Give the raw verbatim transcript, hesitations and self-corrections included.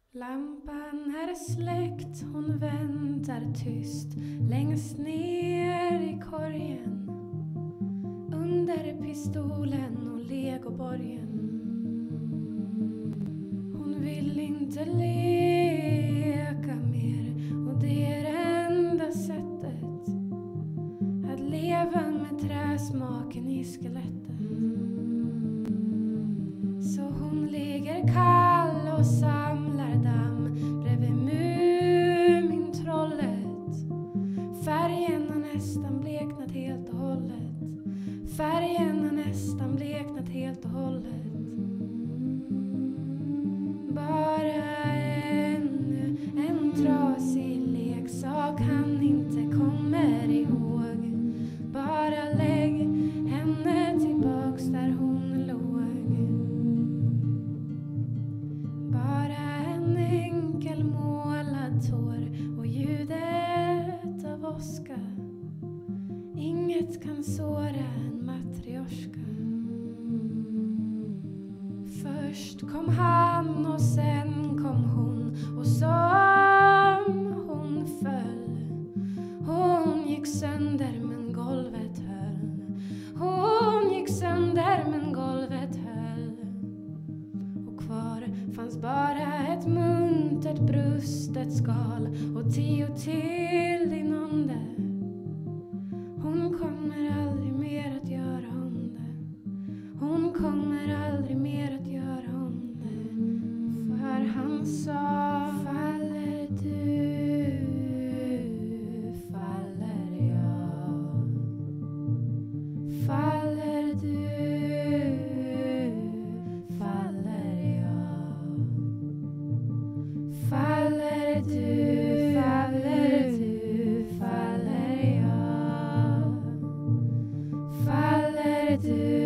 Lampan är släckt, hon väntar tyst längst ner i korgen, under pistolen och legoborgen. Hon vill inte leka mer, och det är det enda sättet att leva med träsmaken i skelettet. Så hon ligger kall och samlar damm bredvid Mumintrollet. Färgen har nästan bleknat helt och hållet. Färgen har nästan bleknat helt och hållet. Bara ännu en trasig leksak han inte kommer ihåg. Bara lägg henne tillbaks där hon låg. Bara en enkel målad tår och ljudet av åska. Inget kan såra en matrioska. Först kom han och sen kom hon, och som hon föll. Hon gick sönder men golvet höll. Hon gick sönder men golvet höll. Och kvar fanns bara ett muntert brustet skal och tio till inonde. Hon kommer aldrig mer att göra om det. Hon kommer aldrig mer att göra om det. För han sa: faller du, faller jag. Faller du, faller jag. Faller du, faller du, faller jag. Faller du.